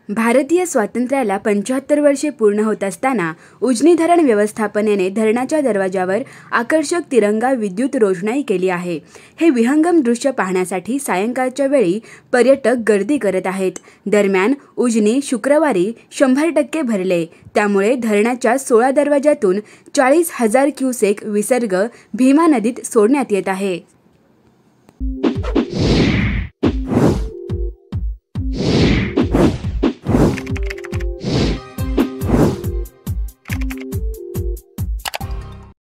भारतीय स्वातंत्र्याला 75 वर्षे पूर्ण होत असताना उजनी धरण व्यवस्थापनेने धरणाच्या दरवाजावर आकर्षक तिरंगा विद्युत रोषणाई केली आहे। हे विहंगम दृश्य पाहण्यासाठी सायंकाळच्या वेळी पर्यटक गर्दी करत आहेत। दरम्यान उजनी शुक्रवारी 100% भरले, त्यामुळे धरणाच्या 16 दरवाजातून 40,000 क्युसेक विसर्ग भीमा नदीत सोडण्यात येत आहे।